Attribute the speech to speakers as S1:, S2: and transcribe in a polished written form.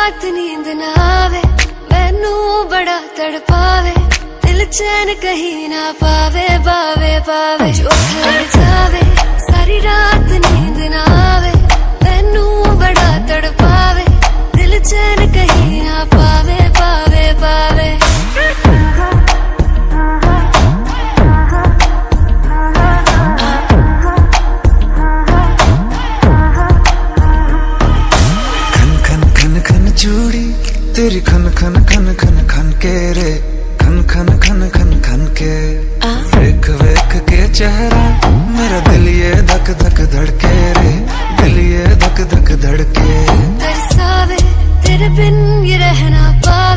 S1: रात नींद ना आवे, मैनू बड़ा तड़पावे, दिल चैन कहीं ना पावे, पावे पावे। जो अख लड़ जावे, सारी रात नींद ना आवे, मैनू बड़ा तड़पावे, दिल चैन कहीं ना पावे, पावे पावे।
S2: चूड़ी तेरी खन खन खन खन खन के रे, खन खन खन खन खन के। वेख वेख के चेहरा मेरा दिल ये धक धक धड़के रे, दिल ये धक धक धड़के।
S1: तरसावे तेरे बिन ये रह ना पावे,